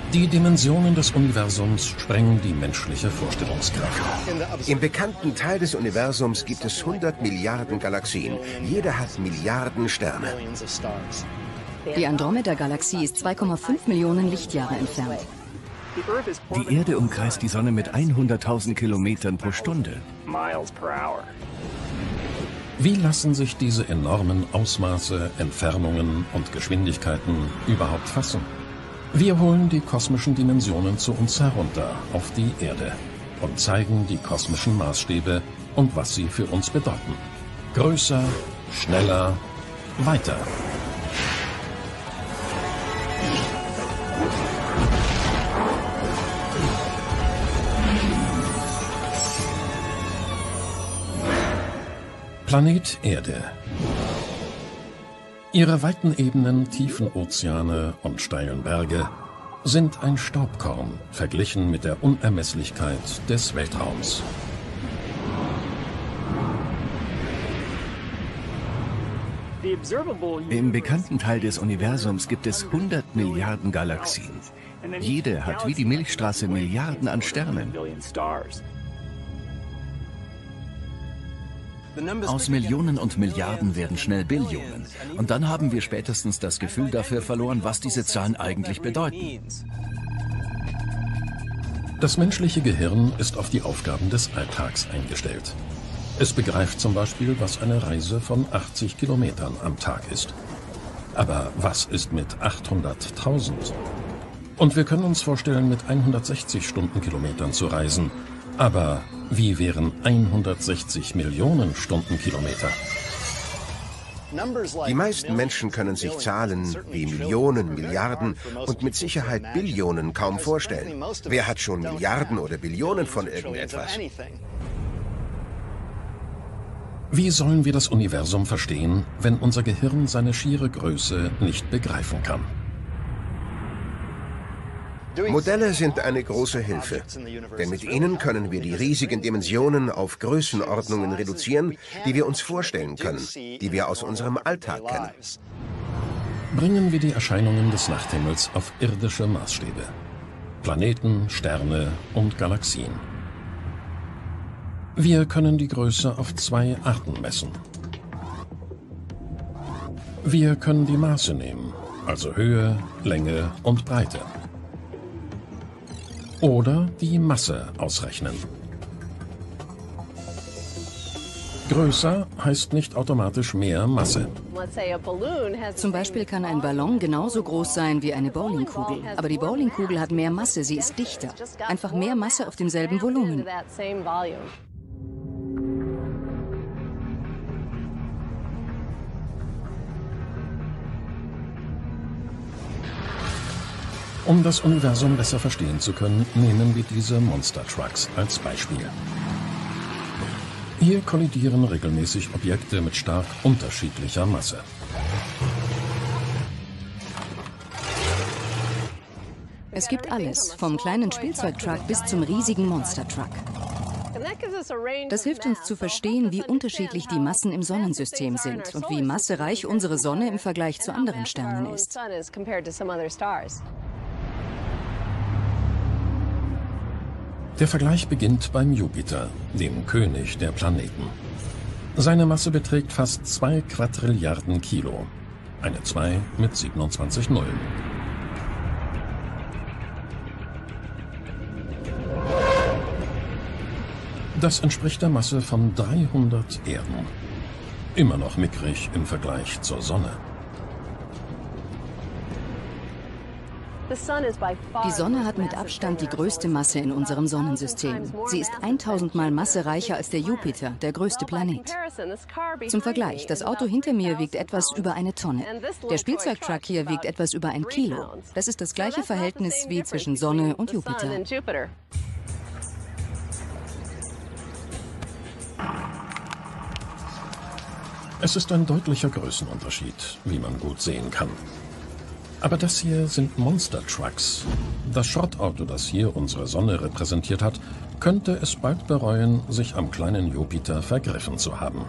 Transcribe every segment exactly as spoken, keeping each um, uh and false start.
Die Dimensionen des Universums sprengen die menschliche Vorstellungskraft. Im bekannten Teil des Universums gibt es hundert Milliarden Galaxien. Jede hat Milliarden Sterne. Die Andromeda-Galaxie ist zwei Komma fünf Millionen Lichtjahre entfernt. Die Erde umkreist die Sonne mit hunderttausend Kilometern pro Stunde. Wie lassen sich diese enormen Ausmaße, Entfernungen und Geschwindigkeiten überhaupt fassen? Wir holen die kosmischen Dimensionen zu uns herunter auf die Erde und zeigen die kosmischen Maßstäbe und was sie für uns bedeuten. Größer, schneller, weiter. Planet Erde. Ihre weiten Ebenen, tiefen Ozeane und steilen Berge sind ein Staubkorn verglichen mit der Unermesslichkeit des Weltraums. Im bekannten Teil des Universums gibt es hundert Milliarden Galaxien. Jede hat wie die Milchstraße Milliarden an Sternen. Aus Millionen und Milliarden werden schnell Billionen. Und dann haben wir spätestens das Gefühl dafür verloren, was diese Zahlen eigentlich bedeuten. Das menschliche Gehirn ist auf die Aufgaben des Alltags eingestellt. Es begreift zum Beispiel, was eine Reise von achtzig Kilometern am Tag ist. Aber was ist mit achthunderttausend? Und wir können uns vorstellen, mit hundertsechzig Stundenkilometern zu reisen. Aber wie wären hundertsechzig Millionen Stundenkilometer? Die meisten Menschen können sich Zahlen wie Millionen, Milliarden und mit Sicherheit Billionen kaum vorstellen. Wer hat schon Milliarden oder Billionen von irgendetwas? Wie sollen wir das Universum verstehen, wenn unser Gehirn seine schiere Größe nicht begreifen kann? Modelle sind eine große Hilfe, denn mit ihnen können wir die riesigen Dimensionen auf Größenordnungen reduzieren, die wir uns vorstellen können, die wir aus unserem Alltag kennen. Bringen wir die Erscheinungen des Nachthimmels auf irdische Maßstäbe. Planeten, Sterne und Galaxien. Wir können die Größe auf zwei Arten messen. Wir können die Maße nehmen, also Höhe, Länge und Breite. Oder die Masse ausrechnen. Größer heißt nicht automatisch mehr Masse. Zum Beispiel kann ein Ballon genauso groß sein wie eine Bowlingkugel. Aber die Bowlingkugel hat mehr Masse, sie ist dichter. Einfach mehr Masse auf demselben Volumen. Um das Universum besser verstehen zu können, nehmen wir diese Monster Trucks als Beispiel. Hier kollidieren regelmäßig Objekte mit stark unterschiedlicher Masse. Es gibt alles, vom kleinen Spielzeugtruck bis zum riesigen Monster Truck. Das hilft uns zu verstehen, wie unterschiedlich die Massen im Sonnensystem sind und wie massereich unsere Sonne im Vergleich zu anderen Sternen ist. Der Vergleich beginnt beim Jupiter, dem König der Planeten. Seine Masse beträgt fast zwei Quadrilliarden Kilo. Eine zwei mit siebenundzwanzig Nullen. Das entspricht der Masse von dreihundert Erden. Immer noch mickrig im Vergleich zur Sonne. Die Sonne hat mit Abstand die größte Masse in unserem Sonnensystem. Sie ist tausend Mal massereicher als der Jupiter, der größte Planet. Zum Vergleich, das Auto hinter mir wiegt etwas über eine Tonne. Der Spielzeugtruck hier wiegt etwas über ein Kilo. Das ist das gleiche Verhältnis wie zwischen Sonne und Jupiter. Es ist ein deutlicher Größenunterschied, wie man gut sehen kann. Aber das hier sind Monster Trucks. Das Schrottauto, das hier unsere Sonne repräsentiert hat, könnte es bald bereuen, sich am kleinen Jupiter vergriffen zu haben.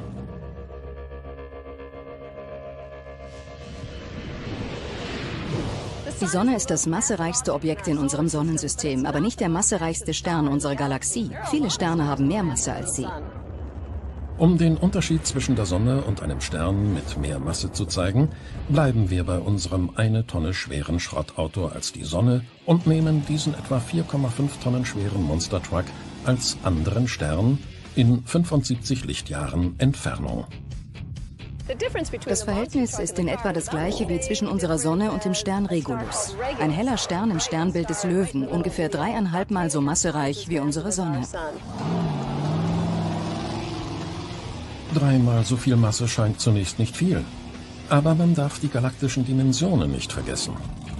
Die Sonne ist das massereichste Objekt in unserem Sonnensystem, aber nicht der massereichste Stern unserer Galaxie. Viele Sterne haben mehr Masse als sie. Um den Unterschied zwischen der Sonne und einem Stern mit mehr Masse zu zeigen, bleiben wir bei unserem eine Tonne schweren Schrottauto als die Sonne und nehmen diesen etwa vier Komma fünf Tonnen schweren Monster Truck als anderen Stern in fünfundsiebzig Lichtjahren Entfernung. Das Verhältnis ist in etwa das gleiche wie zwischen unserer Sonne und dem Stern Regulus. Ein heller Stern im Sternbild des Löwen, ungefähr dreieinhalb Mal so massereich wie unsere Sonne. Dreimal so viel Masse scheint zunächst nicht viel. Aber man darf die galaktischen Dimensionen nicht vergessen.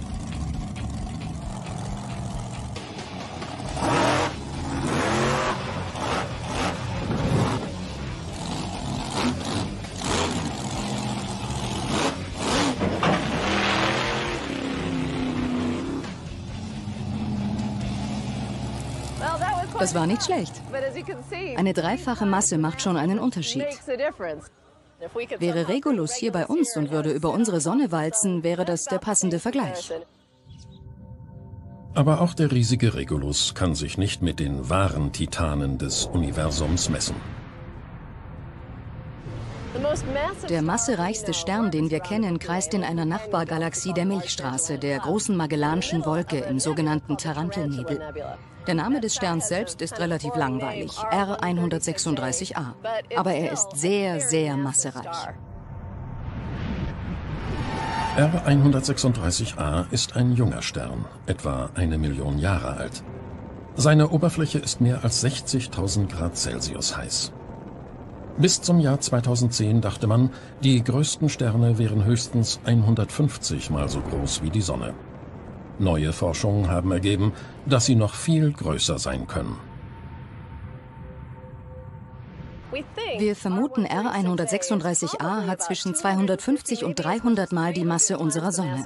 Das war nicht schlecht. Eine dreifache Masse macht schon einen Unterschied. Wäre Regulus hier bei uns und würde über unsere Sonne walzen, wäre das der passende Vergleich. Aber auch der riesige Regulus kann sich nicht mit den wahren Titanen des Universums messen. Der massereichste Stern, den wir kennen, kreist in einer Nachbargalaxie der Milchstraße, der großen Magellanschen Wolke im sogenannten Tarantelnebel. Der Name des Sterns selbst ist relativ langweilig, R hundertsechsunddreißig a, aber er ist sehr, sehr massereich. R hundertsechsunddreißig a ist ein junger Stern, etwa eine Million Jahre alt. Seine Oberfläche ist mehr als sechzigtausend Grad Celsius heiß. Bis zum Jahr zweitausendzehn dachte man, die größten Sterne wären höchstens hundertfünfzig Mal so groß wie die Sonne. Neue Forschungen haben ergeben, dass sie noch viel größer sein können. Wir vermuten, R hundertsechsunddreißig a hat zwischen zweihundertfünfzig und dreihundert Mal die Masse unserer Sonne.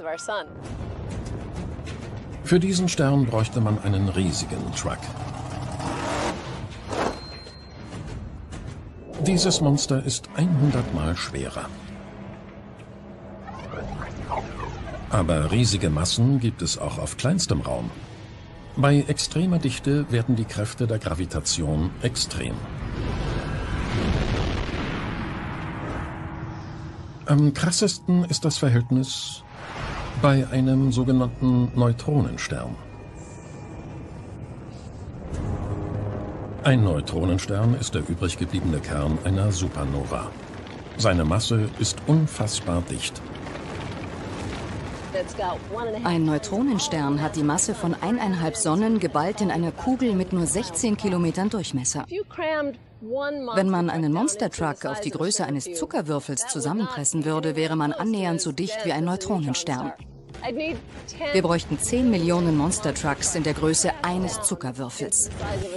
Für diesen Stern bräuchte man einen riesigen Truck. Dieses Monster ist hundert Mal schwerer. Aber riesige Massen gibt es auch auf kleinstem Raum. Bei extremer Dichte werden die Kräfte der Gravitation extrem. Am krassesten ist das Verhältnis bei einem sogenannten Neutronenstern. Ein Neutronenstern ist der übrig gebliebene Kern einer Supernova. Seine Masse ist unfassbar dicht. Ein Neutronenstern hat die Masse von eineinhalb Sonnen geballt in einer Kugel mit nur sechzehn Kilometern Durchmesser. Wenn man einen Monstertruck auf die Größe eines Zuckerwürfels zusammenpressen würde, wäre man annähernd so dicht wie ein Neutronenstern. Wir bräuchten zehn Millionen Monstertrucks in der Größe eines Zuckerwürfels.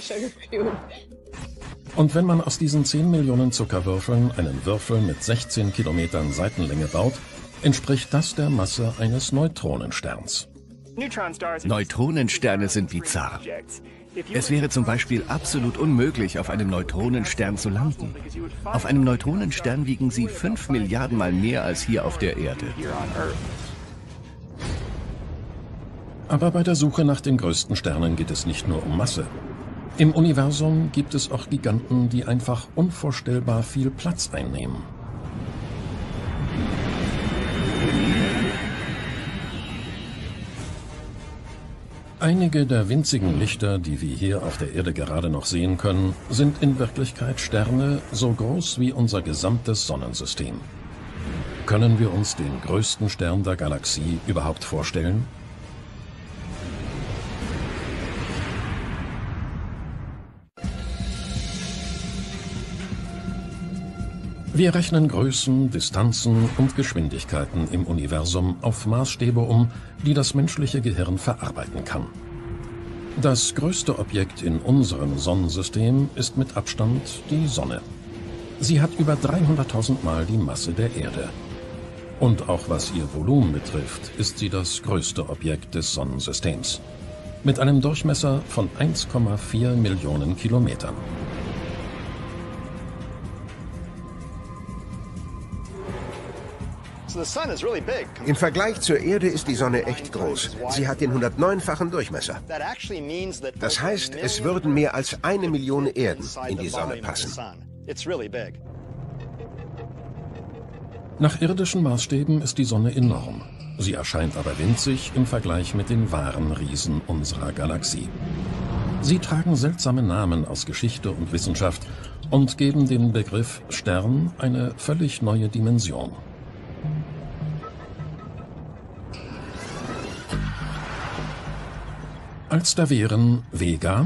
Und wenn man aus diesen zehn Millionen Zuckerwürfeln einen Würfel mit sechzehn Kilometern Seitenlänge baut, entspricht das der Masse eines Neutronensterns. Neutronensterne sind bizarr. Es wäre zum Beispiel absolut unmöglich, auf einem Neutronenstern zu landen. Auf einem Neutronenstern wiegen sie fünf Milliarden Mal mehr als hier auf der Erde. Aber bei der Suche nach den größten Sternen geht es nicht nur um Masse. Im Universum gibt es auch Giganten, die einfach unvorstellbar viel Platz einnehmen. Einige der winzigen Lichter, die wir hier auf der Erde gerade noch sehen können, sind in Wirklichkeit Sterne so groß wie unser gesamtes Sonnensystem. Können wir uns den größten Stern der Galaxie überhaupt vorstellen? Wir rechnen Größen, Distanzen und Geschwindigkeiten im Universum auf Maßstäbe um, die das menschliche Gehirn verarbeiten kann. Das größte Objekt in unserem Sonnensystem ist mit Abstand die Sonne. Sie hat über dreihunderttausend Mal die Masse der Erde. Und auch was ihr Volumen betrifft, ist sie das größte Objekt des Sonnensystems. Mit einem Durchmesser von eins Komma vier Millionen Kilometern. Im Vergleich zur Erde ist die Sonne echt groß. Sie hat den hundertneunfachen Durchmesser. Das heißt, es würden mehr als eine Million Erden in die Sonne passen. Nach irdischen Maßstäben ist die Sonne enorm. Sie erscheint aber winzig im Vergleich mit den wahren Riesen unserer Galaxie. Sie tragen seltsame Namen aus Geschichte und Wissenschaft und geben dem Begriff Stern eine völlig neue Dimension. Als da wären Vega,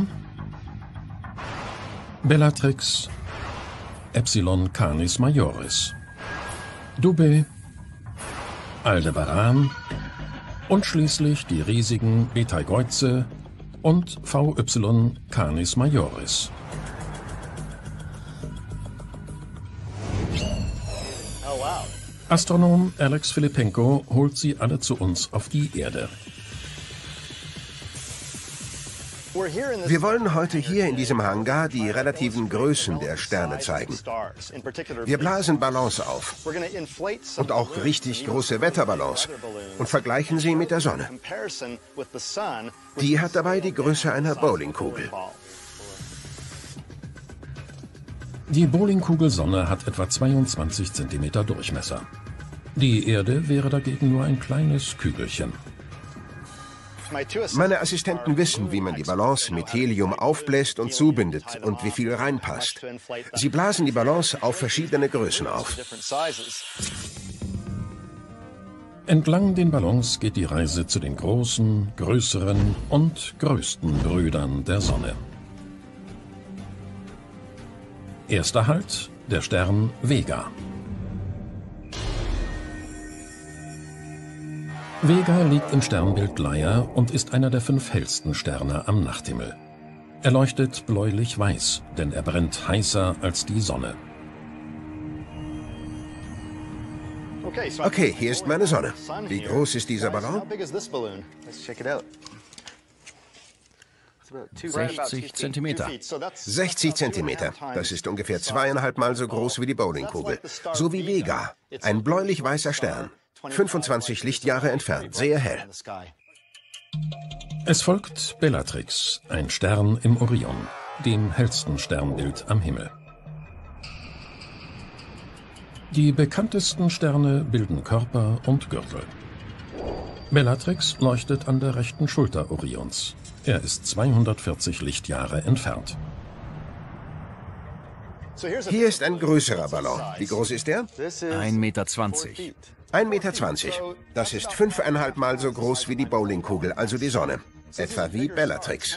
Bellatrix, Epsilon Canis Majoris, Dubhe, Aldebaran und schließlich die riesigen Betelgeuse und V Y Canis Majoris. Astronom Alex Filippenko holt sie alle zu uns auf die Erde. Wir wollen heute hier in diesem Hangar die relativen Größen der Sterne zeigen. Wir blasen Ballons auf und auch richtig große Wetterballons und vergleichen sie mit der Sonne. Die hat dabei die Größe einer Bowlingkugel. Die Bowlingkugel-Sonne hat etwa zweiundzwanzig Zentimeter Durchmesser. Die Erde wäre dagegen nur ein kleines Kügelchen. Meine Assistenten wissen, wie man die Ballons mit Helium aufbläst und zubindet und wie viel reinpasst. Sie blasen die Ballons auf verschiedene Größen auf. Entlang den Ballons geht die Reise zu den großen, größeren und größten Brüdern der Sonne. Erster Halt, der Stern Vega. Vega liegt im Sternbild Leier und ist einer der fünf hellsten Sterne am Nachthimmel. Er leuchtet bläulich-weiß, denn er brennt heißer als die Sonne. Okay, hier ist meine Sonne. Wie groß ist dieser Ballon? sechzig Zentimeter. sechzig Zentimeter. Das ist ungefähr zweieinhalb Mal so groß wie die Bowlingkugel. So wie Vega. Ein bläulich-weißer Stern. fünfundzwanzig Lichtjahre entfernt, sehr hell. Es folgt Bellatrix, ein Stern im Orion, dem hellsten Sternbild am Himmel. Die bekanntesten Sterne bilden Körper und Gürtel. Bellatrix leuchtet an der rechten Schulter Orions. Er ist zweihundertvierzig Lichtjahre entfernt. Hier ist ein größerer Ballon. Wie groß ist er? ein Meter zwanzig. ein Meter zwanzig. Das ist fünfeinhalb Mal so groß wie die Bowlingkugel, also die Sonne. Etwa wie Bellatrix.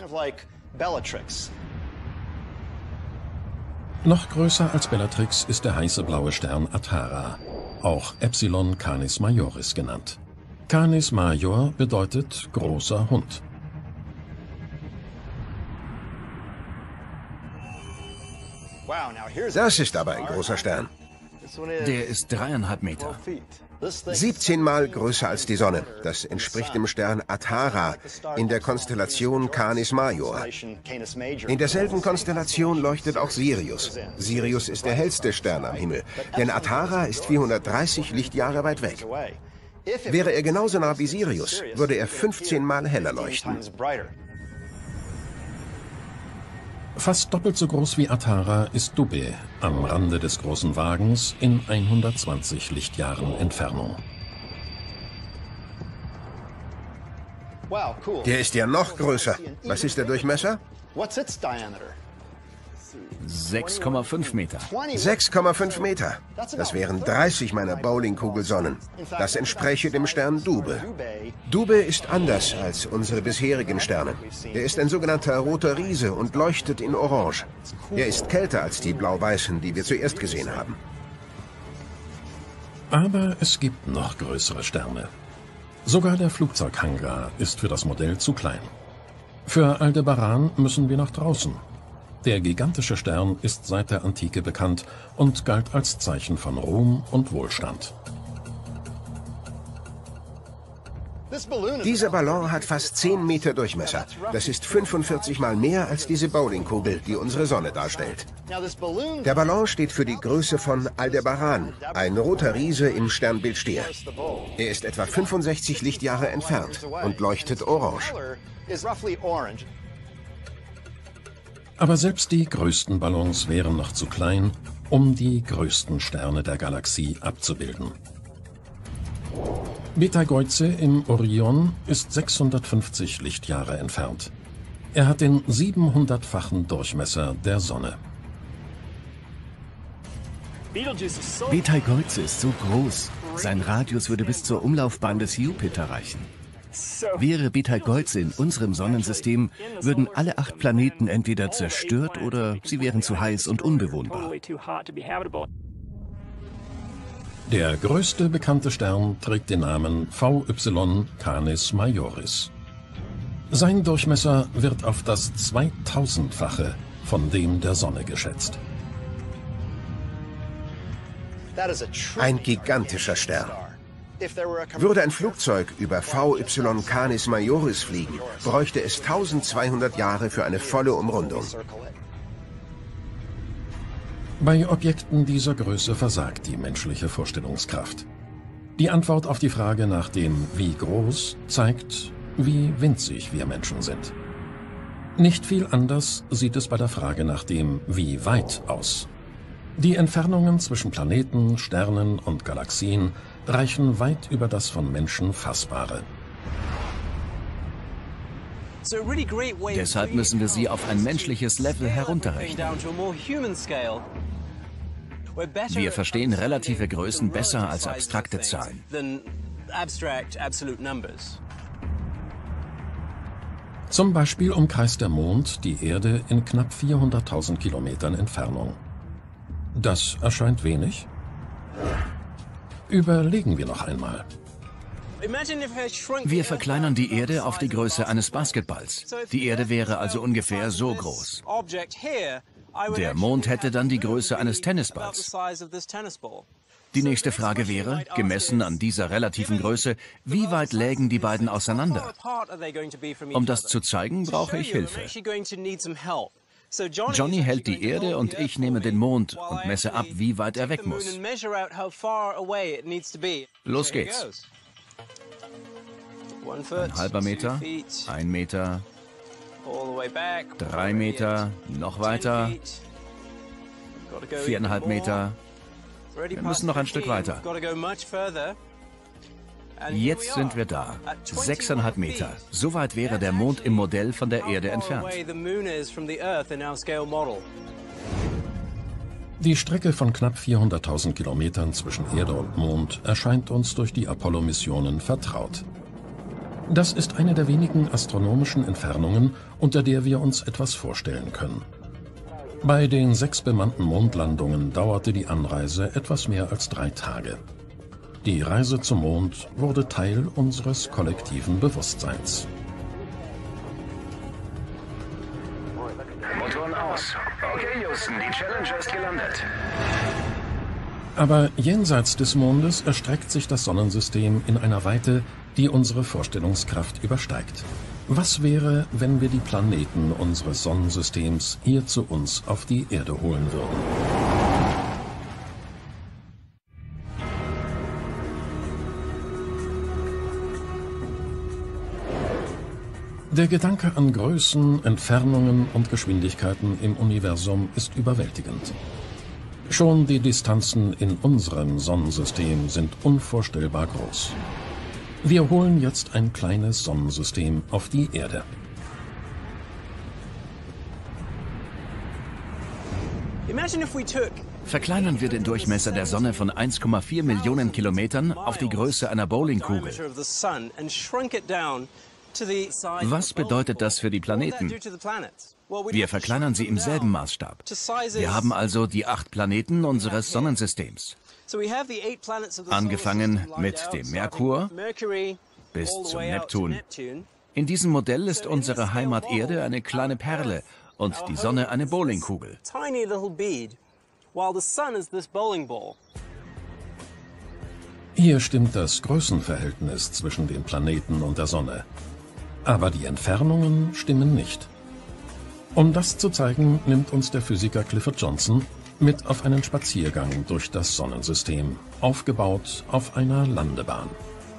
Noch größer als Bellatrix ist der heiße blaue Stern Atara, auch Epsilon Canis Majoris genannt. Canis Major bedeutet großer Hund. Das ist aber ein großer Stern. Der ist dreieinhalb Meter. siebzehn Mal größer als die Sonne. Das entspricht dem Stern Atara in der Konstellation Canis Major. In derselben Konstellation leuchtet auch Sirius. Sirius ist der hellste Stern am Himmel, denn Atara ist vierhundertdreißig Lichtjahre weit weg. Wäre er genauso nah wie Sirius, würde er fünfzehn Mal heller leuchten. Fast doppelt so groß wie Atara ist Dubhe, am Rande des großen Wagens in hundertzwanzig Lichtjahren Entfernung. Der ist ja noch größer. Was ist der Durchmesser? sechs Komma fünf Meter. sechs Komma fünf Meter. Das wären dreißig meiner Bowlingkugelsonnen. Das entspräche dem Stern Dubhe. Dubhe ist anders als unsere bisherigen Sterne. Er ist ein sogenannter roter Riese und leuchtet in Orange. Er ist kälter als die blau-weißen, die wir zuerst gesehen haben. Aber es gibt noch größere Sterne. Sogar der Flugzeughangar ist für das Modell zu klein. Für Aldebaran müssen wir nach draußen. Der gigantische Stern ist seit der Antike bekannt und galt als Zeichen von Ruhm und Wohlstand. Dieser Ballon hat fast zehn Meter Durchmesser. Das ist fünfundvierzig Mal mehr als diese Bowlingkugel, die unsere Sonne darstellt. Der Ballon steht für die Größe von Aldebaran, ein roter Riese im Sternbild Stier. Er ist etwa fünfundsechzig Lichtjahre entfernt und leuchtet orange. Aber selbst die größten Ballons wären noch zu klein, um die größten Sterne der Galaxie abzubilden. Betelgeuse im Orion ist sechshundertfünfzig Lichtjahre entfernt. Er hat den siebenhundertfachen Durchmesser der Sonne. Betelgeuse ist so groß, sein Radius würde bis zur Umlaufbahn des Jupiter reichen. Wäre Betelgeuse in unserem Sonnensystem, würden alle acht Planeten entweder zerstört oder sie wären zu heiß und unbewohnbar. Der größte bekannte Stern trägt den Namen V Y Canis Majoris. Sein Durchmesser wird auf das zweitausendfache von dem der Sonne geschätzt. Ein gigantischer Stern. Würde ein Flugzeug über V Y Canis Majoris fliegen, bräuchte es tausendzweihundert Jahre für eine volle Umrundung. Bei Objekten dieser Größe versagt die menschliche Vorstellungskraft. Die Antwort auf die Frage nach dem Wie groß zeigt, wie winzig wir Menschen sind. Nicht viel anders sieht es bei der Frage nach dem Wie weit aus. Die Entfernungen zwischen Planeten, Sternen und Galaxien reichen weit über das von Menschen Fassbare. Deshalb müssen wir sie auf ein menschliches Level herunterrechnen. Wir verstehen relative Größen besser als abstrakte Zahlen. Zum Beispiel umkreist der Mond die Erde in knapp vierhunderttausend Kilometern Entfernung. Das erscheint wenig? Überlegen wir noch einmal. Wir verkleinern die Erde auf die Größe eines Basketballs. Die Erde wäre also ungefähr so groß. Der Mond hätte dann die Größe eines Tennisballs. Die nächste Frage wäre, gemessen an dieser relativen Größe, wie weit lägen die beiden auseinander? Um das zu zeigen, brauche ich Hilfe. Johnny hält die Erde und ich nehme den Mond und messe ab, wie weit er weg muss. Los geht's. Ein halber Meter, ein Meter, drei Meter, noch weiter, viereinhalb Meter. Wir müssen noch ein Stück weiter. Jetzt sind wir da. Sechseinhalb Meter. So weit wäre der Mond im Modell von der Erde entfernt. Die Strecke von knapp vierhunderttausend Kilometern zwischen Erde und Mond erscheint uns durch die Apollo-Missionen vertraut. Das ist eine der wenigen astronomischen Entfernungen, unter der wir uns etwas vorstellen können. Bei den sechs bemannten Mondlandungen dauerte die Anreise etwas mehr als drei Tage. Die Reise zum Mond wurde Teil unseres kollektiven Bewusstseins. Motoren aus. Okay, Houston, die Challenger ist gelandet. Aber jenseits des Mondes erstreckt sich das Sonnensystem in einer Weite, die unsere Vorstellungskraft übersteigt. Was wäre, wenn wir die Planeten unseres Sonnensystems hier zu uns auf die Erde holen würden? Der Gedanke an Größen, Entfernungen und Geschwindigkeiten im Universum ist überwältigend. Schon die Distanzen in unserem Sonnensystem sind unvorstellbar groß. Wir holen jetzt ein kleines Sonnensystem auf die Erde. Verkleinern wir den Durchmesser der Sonne von eins Komma vier Millionen Kilometern auf die Größe einer Bowlingkugel. Was bedeutet das für die Planeten? Wir verkleinern sie im selben Maßstab. Wir haben also die acht Planeten unseres Sonnensystems. Angefangen mit dem Merkur bis zum Neptun. In diesem Modell ist unsere Heimat Erde eine kleine Perle und die Sonne eine Bowlingkugel. Hier stimmt das Größenverhältnis zwischen den Planeten und der Sonne. Aber die Entfernungen stimmen nicht. Um das zu zeigen, nimmt uns der Physiker Clifford Johnson mit auf einen Spaziergang durch das Sonnensystem, aufgebaut auf einer Landebahn.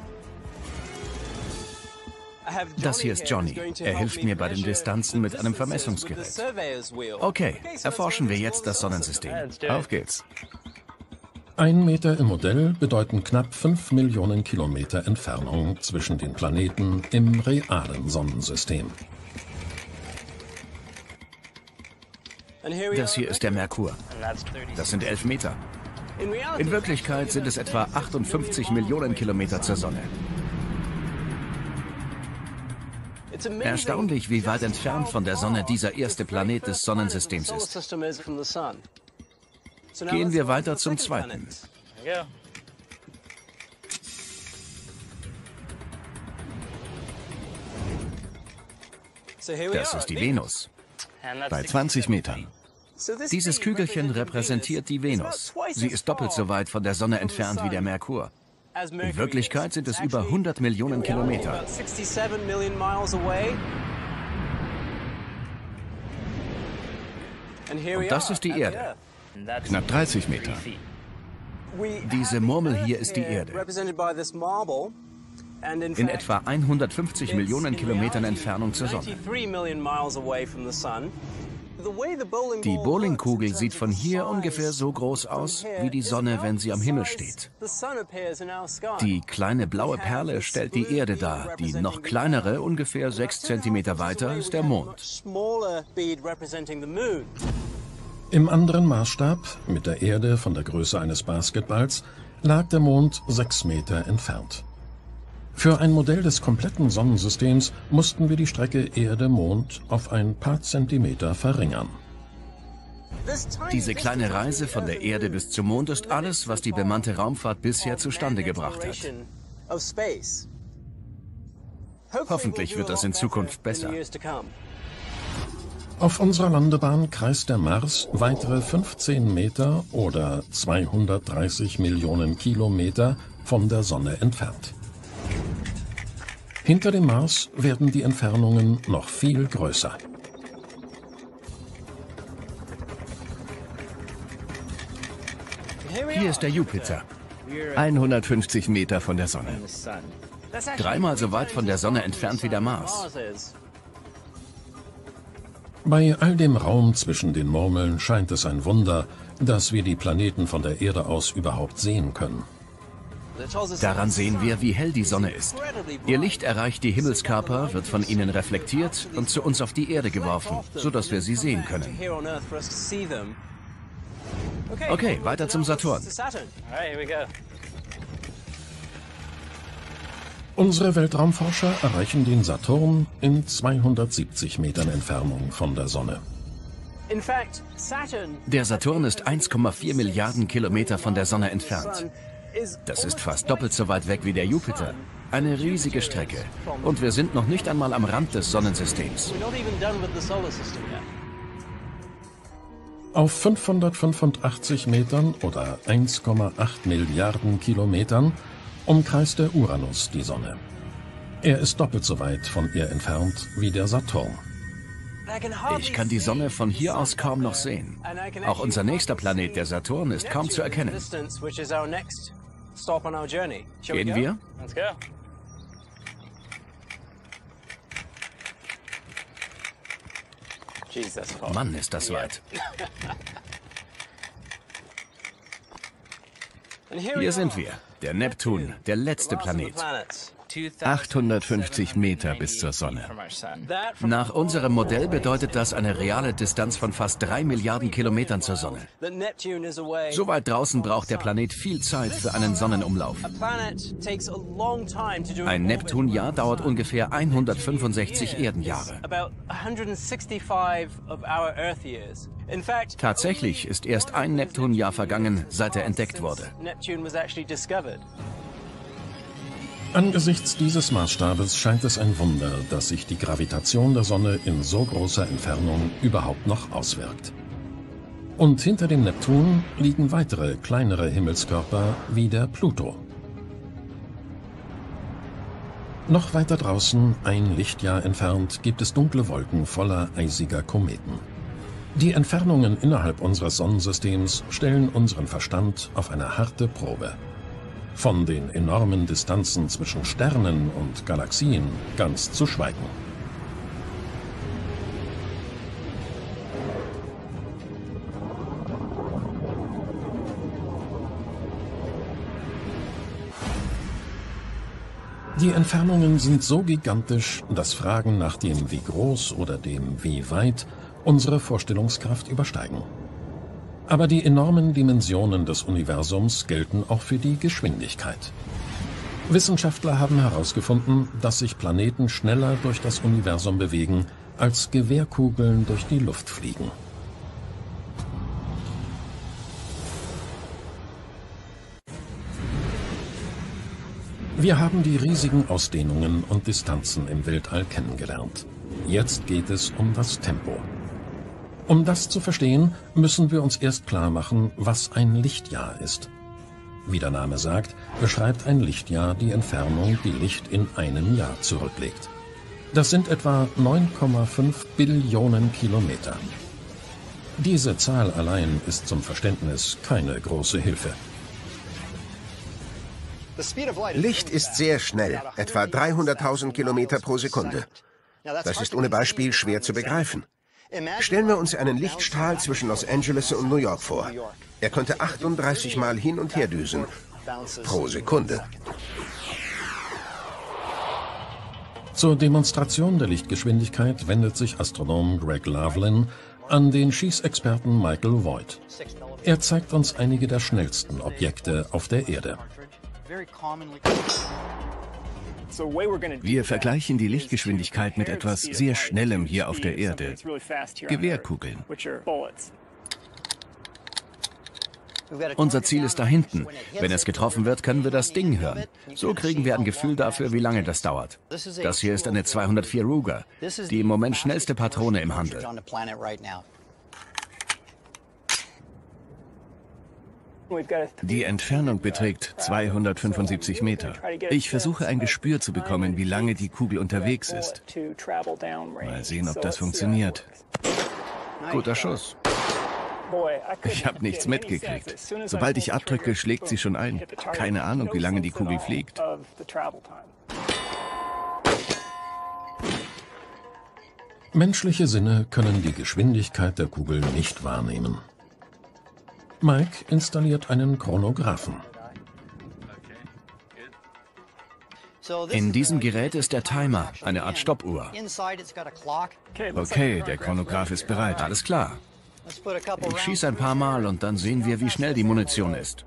Das hier ist Johnny. Er hilft mir bei den Distanzen mit einem Vermessungsgerät. Okay, erforschen wir jetzt das Sonnensystem. Auf geht's. Ein Meter im Modell bedeuten knapp fünf Millionen Kilometer Entfernung zwischen den Planeten im realen Sonnensystem. Das hier ist der Merkur. Das sind elf Meter. In Wirklichkeit sind es etwa achtundfünfzig Millionen Kilometer zur Sonne. Erstaunlich, wie weit entfernt von der Sonne dieser erste Planet des Sonnensystems ist. Gehen wir weiter zum zweiten. Das ist die Venus. Bei zwanzig Metern. Dieses Kügelchen repräsentiert die Venus. Sie ist doppelt so weit von der Sonne entfernt wie der Merkur. In Wirklichkeit sind es über hundert Millionen Kilometer. Und das ist die Erde. Knapp dreißig Meter. Diese Murmel hier ist die Erde. In etwa hundertfünfzig Millionen Kilometern Entfernung zur Sonne. Die Bowlingkugel sieht von hier ungefähr so groß aus wie die Sonne, wenn sie am Himmel steht. Die kleine blaue Perle stellt die Erde dar. Die noch kleinere, ungefähr sechs Zentimeter weiter, ist der Mond. Im anderen Maßstab, mit der Erde von der Größe eines Basketballs, lag der Mond sechs Meter entfernt. Für ein Modell des kompletten Sonnensystems mussten wir die Strecke Erde-Mond auf ein paar Zentimeter verringern. Diese kleine Reise von der Erde bis zum Mond ist alles, was die bemannte Raumfahrt bisher zustande gebracht hat. Hoffentlich wird das in Zukunft besser. Auf unserer Landebahn kreist der Mars weitere fünfzehn Meter oder zweihundertdreißig Millionen Kilometer von der Sonne entfernt. Hinter dem Mars werden die Entfernungen noch viel größer. Hier ist der Jupiter. hundertfünfzig Meter von der Sonne. Dreimal so weit von der Sonne entfernt wie der Mars. Bei all dem Raum zwischen den Murmeln scheint es ein Wunder, dass wir die Planeten von der Erde aus überhaupt sehen können. Daran sehen wir, wie hell die Sonne ist. Ihr Licht erreicht die Himmelskörper, wird von ihnen reflektiert und zu uns auf die Erde geworfen, sodass wir sie sehen können. Okay, weiter zum Saturn. Unsere Weltraumforscher erreichen den Saturn in zweihundertsiebzig Metern Entfernung von der Sonne. Der Saturn ist eins Komma vier Milliarden Kilometer von der Sonne entfernt. Das ist fast doppelt so weit weg wie der Jupiter. Eine riesige Strecke. Und wir sind noch nicht einmal am Rand des Sonnensystems. Auf fünfhundertfünfundachtzig Metern oder eins Komma acht Milliarden Kilometern umkreist der Uranus die Sonne. Er ist doppelt so weit von ihr entfernt wie der Saturn. Ich kann die Sonne von hier aus kaum noch sehen. Auch unser nächster Planet, der Saturn, ist kaum zu erkennen. Gehen wir? Mann, ist das weit. Hier sind wir, der Neptun, der letzte Planet. achthundertfünfzig Meter bis zur Sonne. Nach unserem Modell bedeutet das eine reale Distanz von fast drei Milliarden Kilometern zur Sonne. So weit draußen braucht der Planet viel Zeit für einen Sonnenumlauf. Ein Neptunjahr dauert ungefähr hundertfünfundsechzig Erdenjahre. Tatsächlich ist erst ein Neptunjahr vergangen, seit er entdeckt wurde. Angesichts dieses Maßstabes scheint es ein Wunder, dass sich die Gravitation der Sonne in so großer Entfernung überhaupt noch auswirkt. Und hinter dem Neptun liegen weitere kleinere Himmelskörper wie der Pluto. Noch weiter draußen, ein Lichtjahr entfernt, gibt es dunkle Wolken voller eisiger Kometen. Die Entfernungen innerhalb unseres Sonnensystems stellen unseren Verstand auf eine harte Probe. Von den enormen Distanzen zwischen Sternen und Galaxien ganz zu schweigen. Die Entfernungen sind so gigantisch, dass Fragen nach dem wie groß oder dem wie weit unsere Vorstellungskraft übersteigen. Aber die enormen Dimensionen des Universums gelten auch für die Geschwindigkeit. Wissenschaftler haben herausgefunden, dass sich Planeten schneller durch das Universum bewegen, als Gewehrkugeln durch die Luft fliegen. Wir haben die riesigen Ausdehnungen und Distanzen im Weltall kennengelernt. Jetzt geht es um das Tempo. Um das zu verstehen, müssen wir uns erst klar machen, was ein Lichtjahr ist. Wie der Name sagt, beschreibt ein Lichtjahr die Entfernung, die Licht in einem Jahr zurücklegt. Das sind etwa neun Komma fünf Billionen Kilometer. Diese Zahl allein ist zum Verständnis keine große Hilfe. Licht ist sehr schnell, etwa dreihunderttausend Kilometer pro Sekunde. Das ist ohne Beispiel schwer zu begreifen. Stellen wir uns einen Lichtstrahl zwischen Los Angeles und New York vor. Er könnte achtunddreißig Mal hin und her düsen pro Sekunde. Zur Demonstration der Lichtgeschwindigkeit wendet sich Astronom Greg Loveland an den Schießexperten Michael Voigt. Er zeigt uns einige der schnellsten Objekte auf der Erde. Wir vergleichen die Lichtgeschwindigkeit mit etwas sehr Schnellem hier auf der Erde. Gewehrkugeln. Unser Ziel ist da hinten. Wenn es getroffen wird, können wir das Ding hören. So kriegen wir ein Gefühl dafür, wie lange das dauert. Das hier ist eine zweihundertvier Ruger, die im Moment schnellste Patrone im Handel. Die Entfernung beträgt zweihundertfünfundsiebzig Meter. Ich versuche ein Gespür zu bekommen, wie lange die Kugel unterwegs ist. Mal sehen, ob das funktioniert. Guter Schuss. Ich habe nichts mitgekriegt. Sobald ich abdrücke, schlägt sie schon ein. Keine Ahnung, wie lange die Kugel fliegt. Menschliche Sinne können die Geschwindigkeit der Kugel nicht wahrnehmen. Mike installiert einen Chronographen. In diesem Gerät ist der Timer, eine Art Stoppuhr. Okay, der Chronograph ist bereit, alles klar. Ich schieße ein paar Mal und dann sehen wir, wie schnell die Munition ist.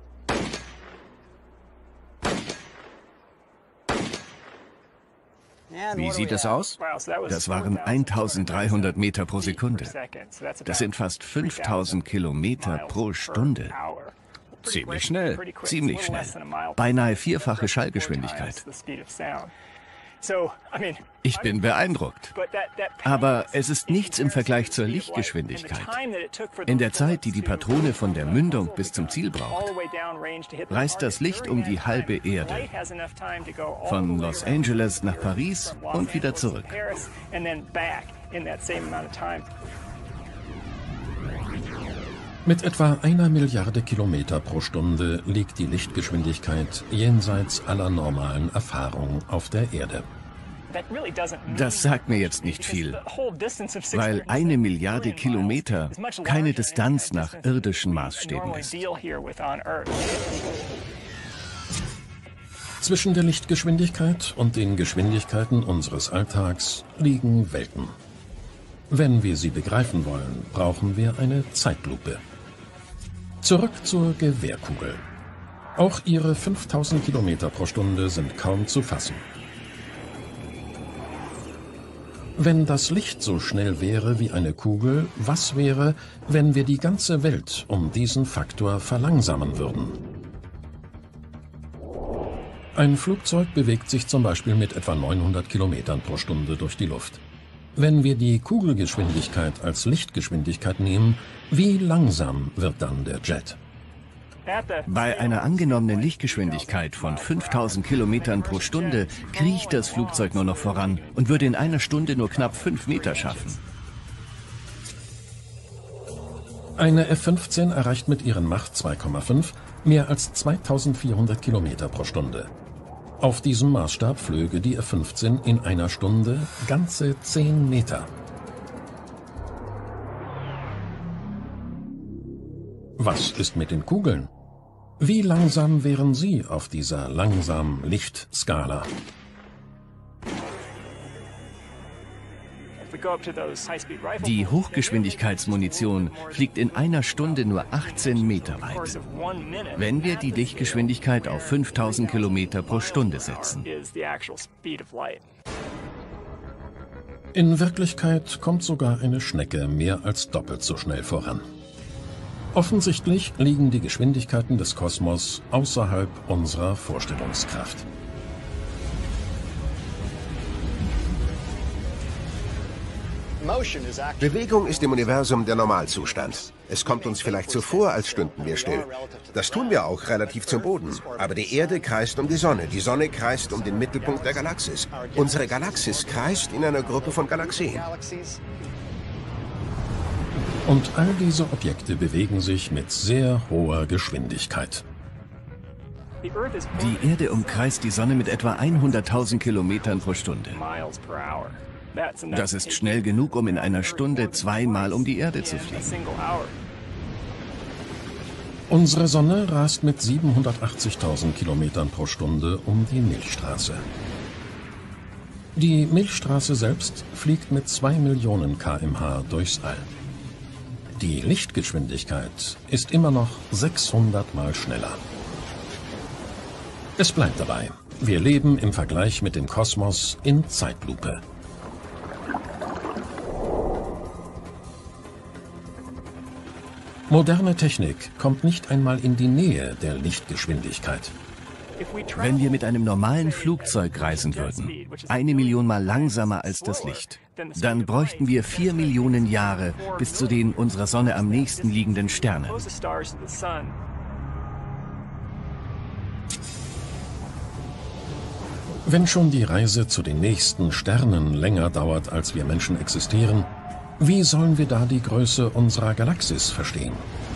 Wie sieht es aus? Das waren eintausenddreihundert Meter pro Sekunde. Das sind fast fünftausend Kilometer pro Stunde. Ziemlich schnell, ziemlich schnell. Beinahe vierfache Schallgeschwindigkeit. Ich bin beeindruckt. Aber es ist nichts im Vergleich zur Lichtgeschwindigkeit. In der Zeit, die die Patrone von der Mündung bis zum Ziel braucht, reist das Licht um die halbe Erde. Von Los Angeles nach Paris und wieder zurück. Mit etwa einer Milliarde Kilometer pro Stunde liegt die Lichtgeschwindigkeit jenseits aller normalen Erfahrung auf der Erde. Das sagt mir jetzt nicht viel, weil eine Milliarde Kilometer keine Distanz nach irdischen Maßstäben ist. Zwischen der Lichtgeschwindigkeit und den Geschwindigkeiten unseres Alltags liegen Welten. Wenn wir sie begreifen wollen, brauchen wir eine Zeitlupe. Zurück zur Gewehrkugel. Auch ihre fünftausend Kilometer pro Stunde sind kaum zu fassen. Wenn das Licht so schnell wäre wie eine Kugel, was wäre, wenn wir die ganze Welt um diesen Faktor verlangsamen würden? Ein Flugzeug bewegt sich zum Beispiel mit etwa neunhundert Kilometern pro Stunde durch die Luft. Wenn wir die Kugelgeschwindigkeit als Lichtgeschwindigkeit nehmen, wie langsam wird dann der Jet? Bei einer angenommenen Lichtgeschwindigkeit von fünftausend Kilometern pro Stunde kriecht das Flugzeug nur noch voran und würde in einer Stunde nur knapp fünf Meter schaffen. Eine F fünfzehn erreicht mit ihren Mach zwei Komma fünf mehr als zweitausendvierhundert Kilometer pro Stunde. Auf diesem Maßstab flöge die F fünfzehn in einer Stunde ganze zehn Meter. Was ist mit den Kugeln? Wie langsam wären sie auf dieser langsamen Lichtskala? Die Hochgeschwindigkeitsmunition fliegt in einer Stunde nur achtzehn Meter weit. Wenn wir die Lichtgeschwindigkeit auf fünftausend Kilometer pro Stunde setzen. In Wirklichkeit kommt sogar eine Schnecke mehr als doppelt so schnell voran. Offensichtlich liegen die Geschwindigkeiten des Kosmos außerhalb unserer Vorstellungskraft. Bewegung ist im Universum der Normalzustand. Es kommt uns vielleicht so vor, als stünden wir still. Das tun wir auch relativ zum Boden. Aber die Erde kreist um die Sonne. Die Sonne kreist um den Mittelpunkt der Galaxis. Unsere Galaxis kreist in einer Gruppe von Galaxien. Und all diese Objekte bewegen sich mit sehr hoher Geschwindigkeit. Die Erde umkreist die Sonne mit etwa hunderttausend Kilometern pro Stunde. Das ist schnell genug, um in einer Stunde zweimal um die Erde zu fliegen. Unsere Sonne rast mit siebenhundertachtzigtausend Kilometern pro Stunde um die Milchstraße. Die Milchstraße selbst fliegt mit zwei Millionen Kilometer pro Stunde durchs All. Die Lichtgeschwindigkeit ist immer noch sechshundert Mal schneller. Es bleibt dabei. Wir leben im Vergleich mit dem Kosmos in Zeitlupe. Moderne Technik kommt nicht einmal in die Nähe der Lichtgeschwindigkeit. Wenn wir mit einem normalen Flugzeug reisen würden, eine Million Mal langsamer als das Licht, dann bräuchten wir vier Millionen Jahre bis zu den unserer Sonne am nächsten liegenden Sternen. Wenn schon die Reise zu den nächsten Sternen länger dauert, als wir Menschen existieren, wie sollen wir da die Größe unserer Galaxis verstehen?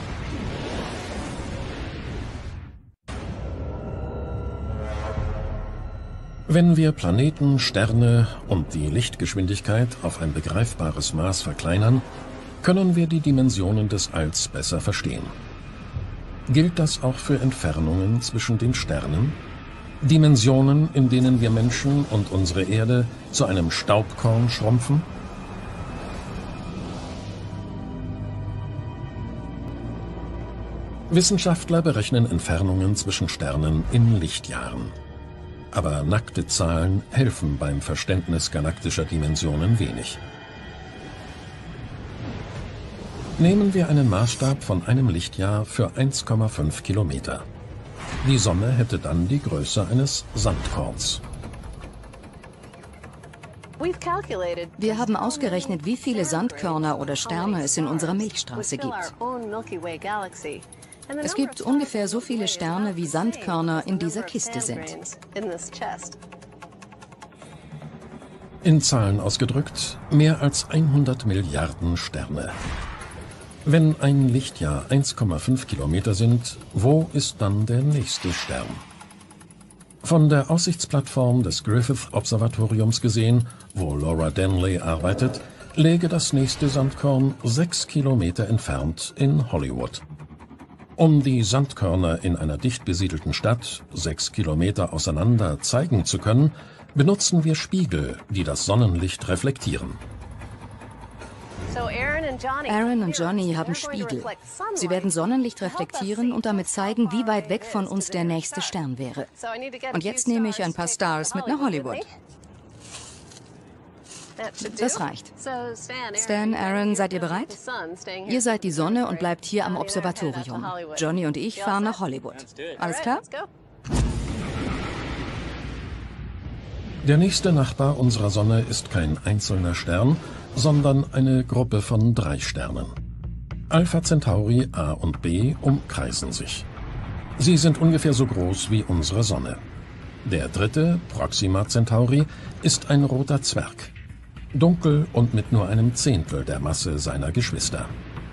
Wenn wir Planeten, Sterne und die Lichtgeschwindigkeit auf ein begreifbares Maß verkleinern, können wir die Dimensionen des Alls besser verstehen. Gilt das auch für Entfernungen zwischen den Sternen? Dimensionen, in denen wir Menschen und unsere Erde zu einem Staubkorn schrumpfen? Wissenschaftler berechnen Entfernungen zwischen Sternen in Lichtjahren. Aber nackte Zahlen helfen beim Verständnis galaktischer Dimensionen wenig. Nehmen wir einen Maßstab von einem Lichtjahr für eins Komma fünf Kilometer. Die Sonne hätte dann die Größe eines Sandkorns. Wir haben ausgerechnet, wie viele Sandkörner oder Sterne es in unserer Milchstraße gibt. Es gibt ungefähr so viele Sterne, wie Sandkörner in dieser Kiste sind. In Zahlen ausgedrückt, mehr als hundert Milliarden Sterne. Wenn ein Lichtjahr eins Komma fünf Kilometer sind, wo ist dann der nächste Stern? Von der Aussichtsplattform des Griffith-Observatoriums gesehen, wo Laura Denley arbeitet, läge das nächste Sandkorn sechs Kilometer entfernt in Hollywood. Um die Sandkörner in einer dicht besiedelten Stadt sechs Kilometer auseinander zeigen zu können, benutzen wir Spiegel, die das Sonnenlicht reflektieren. Aaron und Johnny haben Spiegel. Sie werden Sonnenlicht reflektieren und damit zeigen, wie weit weg von uns der nächste Stern wäre. Und jetzt nehme ich ein paar Stars mit nach Hollywood. Das reicht. Stan, Aaron, seid ihr bereit? Ihr seid die Sonne und bleibt hier am Observatorium. Johnny und ich fahren nach Hollywood. Alles klar? Der nächste Nachbar unserer Sonne ist kein einzelner Stern, sondern eine Gruppe von drei Sternen. Alpha Centauri A und B umkreisen sich. Sie sind ungefähr so groß wie unsere Sonne. Der dritte, Proxima Centauri, ist ein roter Zwerg. Dunkel und mit nur einem Zehntel der Masse seiner Geschwister.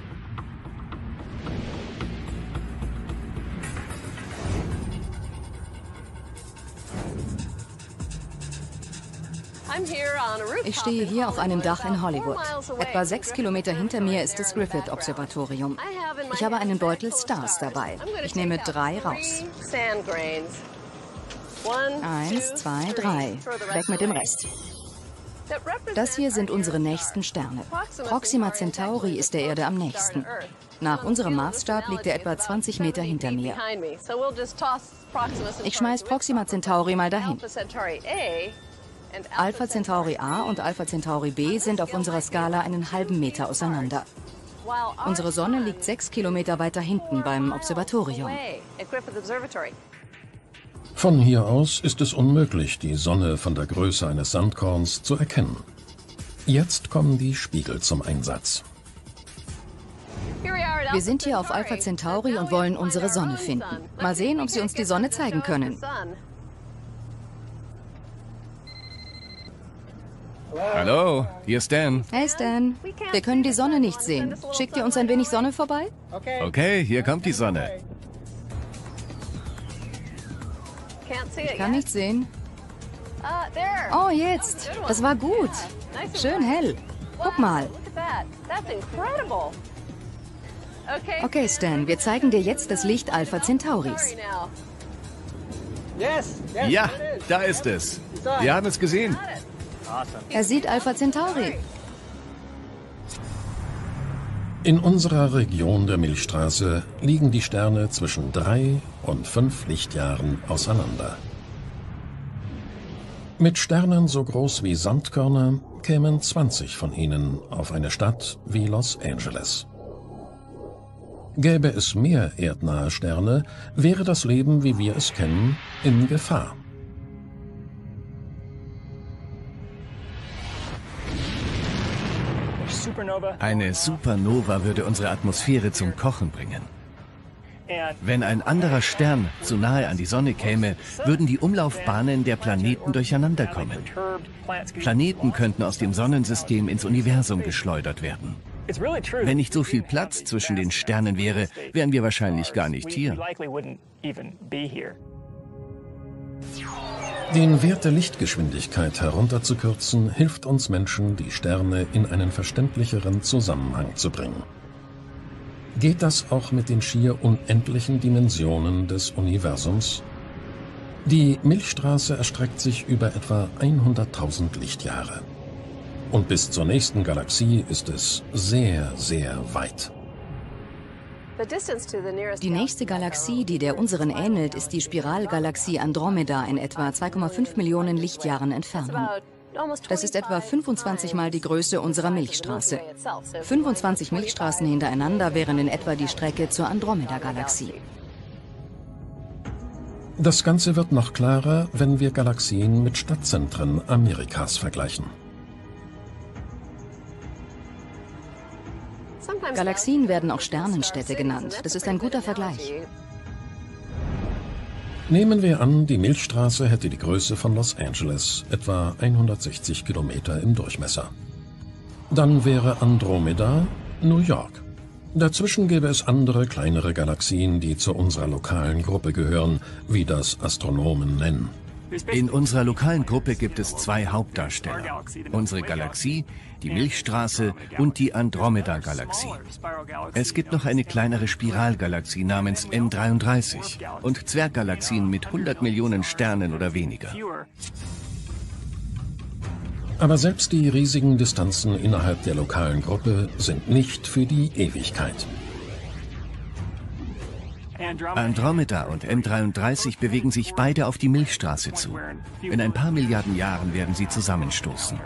Ich stehe hier auf einem Dach in Hollywood. Etwa sechs Kilometer hinter mir ist das Griffith-Observatorium. Ich habe einen Beutel Stars dabei. Ich nehme drei raus. Eins, zwei, drei. Weg mit dem Rest. Das hier sind unsere nächsten Sterne. Proxima Centauri ist der Erde am nächsten. Nach unserem Maßstab liegt er etwa zwanzig Meter hinter mir. Ich schmeiß Proxima Centauri mal dahin. Alpha Centauri A und Alpha Centauri B sind auf unserer Skala einen halben Meter auseinander. Unsere Sonne liegt sechs Kilometer weiter hinten beim Observatorium. Von hier aus ist es unmöglich, die Sonne von der Größe eines Sandkorns zu erkennen. Jetzt kommen die Spiegel zum Einsatz. Wir sind hier auf Alpha Centauri und wollen unsere Sonne finden. Mal sehen, ob sie uns die Sonne zeigen können. Hallo, hier ist Dan. Hey Stan, wir können die Sonne nicht sehen. Schickt ihr uns ein wenig Sonne vorbei? Okay, hier kommt die Sonne. Ich kann nicht sehen. Oh, jetzt. Das war gut. Schön hell. Guck mal. Okay, Stan, wir zeigen dir jetzt das Licht Alpha Centauris. Ja, da ist es. Wir haben es gesehen. Er sieht Alpha Centauri. In unserer Region der Milchstraße liegen die Sterne zwischen drei und fünf Lichtjahren auseinander. Mit Sternen so groß wie Sandkörner kämen zwanzig von ihnen auf eine Stadt wie Los Angeles. Gäbe es mehr erdnahe Sterne, wäre das Leben, wie wir es kennen, in Gefahr. Eine Supernova würde unsere Atmosphäre zum Kochen bringen. Wenn ein anderer Stern zu nahe an die Sonne käme, würden die Umlaufbahnen der Planeten durcheinander kommen. Planeten könnten aus dem Sonnensystem ins Universum geschleudert werden. Wenn nicht so viel Platz zwischen den Sternen wäre, wären wir wahrscheinlich gar nicht hier. Den Wert der Lichtgeschwindigkeit herunterzukürzen, hilft uns Menschen, die Sterne in einen verständlicheren Zusammenhang zu bringen. Geht das auch mit den schier unendlichen Dimensionen des Universums? Die Milchstraße erstreckt sich über etwa hunderttausend Lichtjahre. Und bis zur nächsten Galaxie ist es sehr, sehr weit. Die nächste Galaxie, die der unseren ähnelt, ist die Spiralgalaxie Andromeda in etwa zwei Komma fünf Millionen Lichtjahren Entfernung. Das ist etwa fünfundzwanzig Mal die Größe unserer Milchstraße. fünfundzwanzig Milchstraßen hintereinander wären in etwa die Strecke zur Andromeda-Galaxie. Das Ganze wird noch klarer, wenn wir Galaxien mit Stadtzentren Amerikas vergleichen. Galaxien werden auch Sternenstädte genannt. Das ist ein guter Vergleich. Nehmen wir an, die Milchstraße hätte die Größe von Los Angeles, etwa hundertsechzig Kilometer im Durchmesser. Dann wäre Andromeda New York. Dazwischen gäbe es andere, kleinere Galaxien, die zu unserer lokalen Gruppe gehören, wie das Astronomen nennen. In unserer lokalen Gruppe gibt es zwei Hauptdarsteller. Unsere Galaxie, die Milchstraße und die Andromeda-Galaxie. Es gibt noch eine kleinere Spiralgalaxie namens M dreiunddreißig und Zwerggalaxien mit hundert Millionen Sternen oder weniger. Aber selbst die riesigen Distanzen innerhalb der lokalen Gruppe sind nicht für die Ewigkeit. Andromeda und M dreiunddreißig bewegen sich beide auf die Milchstraße zu. In ein paar Milliarden Jahren werden sie zusammenstoßen.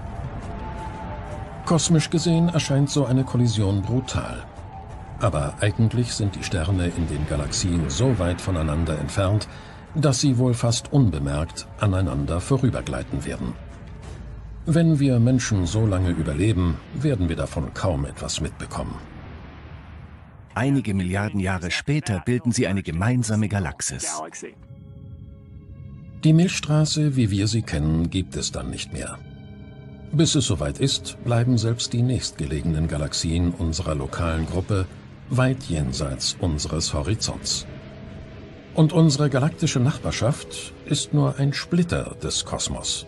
Kosmisch gesehen erscheint so eine Kollision brutal. Aber eigentlich sind die Sterne in den Galaxien so weit voneinander entfernt, dass sie wohl fast unbemerkt aneinander vorübergleiten werden. Wenn wir Menschen so lange überleben, werden wir davon kaum etwas mitbekommen. Einige Milliarden Jahre später bilden sie eine gemeinsame Galaxis. Die Milchstraße, wie wir sie kennen, gibt es dann nicht mehr. Bis es soweit ist, bleiben selbst die nächstgelegenen Galaxien unserer lokalen Gruppe weit jenseits unseres Horizonts. Und unsere galaktische Nachbarschaft ist nur ein Splitter des Kosmos.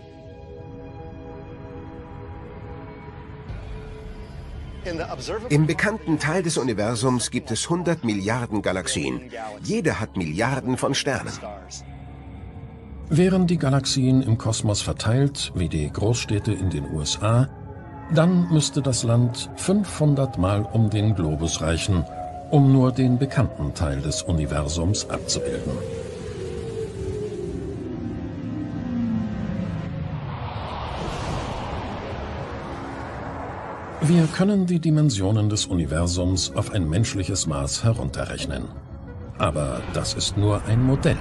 Im bekannten Teil des Universums gibt es hundert Milliarden Galaxien. Jede hat Milliarden von Sternen. Wären die Galaxien im Kosmos verteilt, wie die Großstädte in den U S A, dann müsste das Land fünfhundert Mal um den Globus reichen, um nur den bekannten Teil des Universums abzubilden. Wir können die Dimensionen des Universums auf ein menschliches Maß herunterrechnen. Aber das ist nur ein Modell.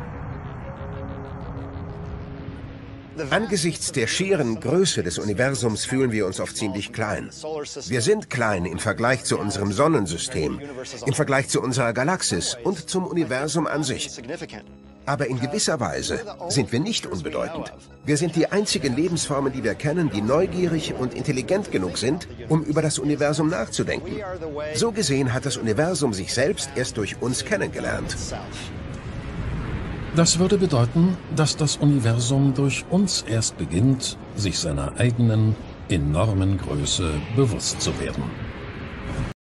Angesichts der schieren Größe des Universums fühlen wir uns oft ziemlich klein. Wir sind klein im Vergleich zu unserem Sonnensystem, im Vergleich zu unserer Galaxis und zum Universum an sich. Aber in gewisser Weise sind wir nicht unbedeutend. Wir sind die einzigen Lebensformen, die wir kennen, die neugierig und intelligent genug sind, um über das Universum nachzudenken. So gesehen hat das Universum sich selbst erst durch uns kennengelernt. Das würde bedeuten, dass das Universum durch uns erst beginnt, sich seiner eigenen, enormen Größe bewusst zu werden.